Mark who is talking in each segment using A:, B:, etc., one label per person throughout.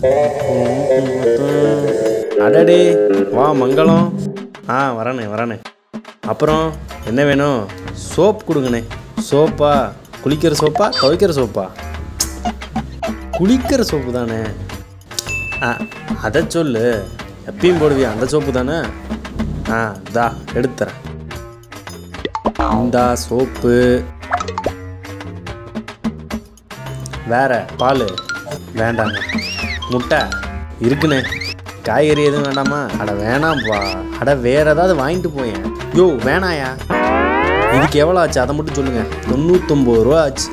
A: அடடே வா மங்களம். வரேண்ணே. அப்புறம் என்ன வேணும்? சோப் கொடுங்கண்ணே. சோப்பா? குளிக்கிற சோப்பா துவைக்கிற சோப்பா? குளிக்கிற சோப்பு தானே. அதை சொல்லு. எப்பயும் போடுவியா அந்த சோப்பு தானே? தா எடுத்துறேன். இந்தா சோப்பு. வேற பால் வேண்டாங்க. முட்டை இருக்குண்ணே. காய்கறி எதுவும் வேண்டாமா? வேணாம்ப்பா. வேற ஏதாவது வாங்கிட்டு போயேன். யோ வேணாயா. இதுக்கு எவ்வளோ ஆச்சு அதை மட்டும் சொல்லுங்கள். 99 ரூபா ஆச்சு.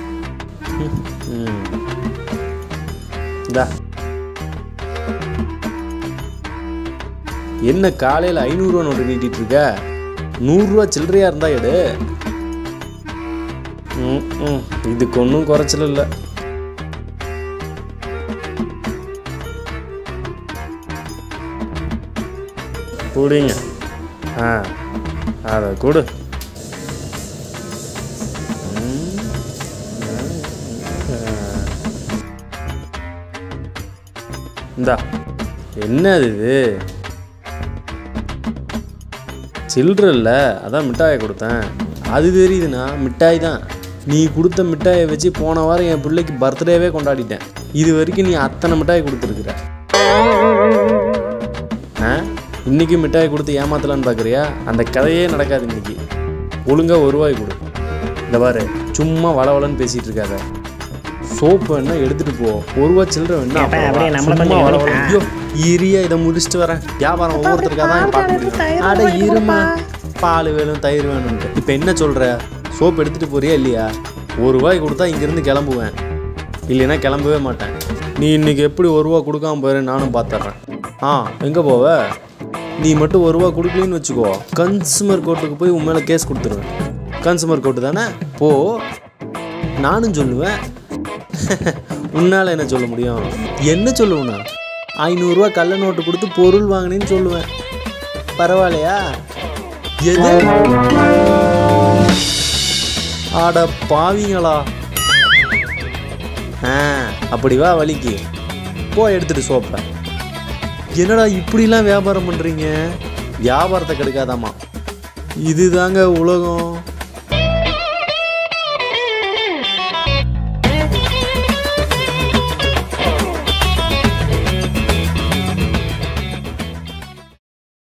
A: இந்தா. என்ன காலையில் 500 ரூபா நோட்டு நீட்டிட்டு இருக்க? 100 ரூபா சில்லறையாக இருந்தா எடு. இதுக்கு ஒன்றும் குறைச்சல் இல்லை. கூடிங்க. அதை கொடு. இந்தா. என்னது இது? சில்லற இல்லை, அதான் மிட்டாயை கொடுத்தேன். அது தெரியுதுண்ணா, மிட்டாய் தான். நீ கொடுத்த மிட்டாயை வச்சு போன வாரம் என் பிள்ளைக்கு பர்த்டேவே கொண்டாடிட்டேன். இது வரைக்கும் நீ அத்தனை மிட்டாய் கொடுத்துருக்குற. இன்னைக்கு மிட்டாய் கொடுத்து ஏமாத்தலான்னு பார்க்குறியா? அந்த கதையே நடக்காது இன்னைக்கு. ஒழுங்காக 1 ரூபாய் கொடு. இந்த பாரு, சும்மா வளவலன்னு பேசிகிட்டு இருக்காத. சோப்பு வேணா எடுத்துகிட்டு போ. 1 ரூபா சில்லற வேணா. ஐயோ இரியா, இதை முடிச்சுட்டு வரேன். வியாபாரம் ஒவ்வொருத்தருக்காக தான் பார்க்க முடியும். இருமா, பால் வேணும் தயிர் வேணும்ட்டு. இப்போ என்ன சொல்கிற? சோப்பு எடுத்துகிட்டு போறியா இல்லையா? 1 ரூபாய் கொடுத்தா இங்கேருந்து கிளம்புவேன், இல்லைன்னா கிளம்பவே மாட்டேன். நீ இன்னைக்கு எப்படி 1 ரூபா கொடுக்காம போயிரு, நானும் பார்த்துட்றேன். எங்கே போவ? நீ மட்டும் 1 ரூபா கொடுக்கலன்னு வச்சுக்கோ, கன்சூமர் கோர்ட்டுக்கு போய் உன் மேலே கேஸ் கொடுத்துருவேன். கன்சூமர் கோர்ட்டு தானே, போ. நானும் சொல்லுவேன். உன்னால் என்ன சொல்ல முடியும்? என்ன சொல்லுவேண்ணா? 500 ரூபா கள்ள நோட்டு கொடுத்து பொருள் வாங்கினேன்னு சொல்லுவேன். பரவாயில்லையா? எது? ஆட பாவிங்களா. அப்படி வா வலிக்கு போ, எடுத்துட்டு சோப்ப. என்னடா இப்படிலாம் வியாபாரம் பண்ணுறீங்க? வியாபாரத்தை கெடுக்காதாமா. இதுதாங்க உலகம்.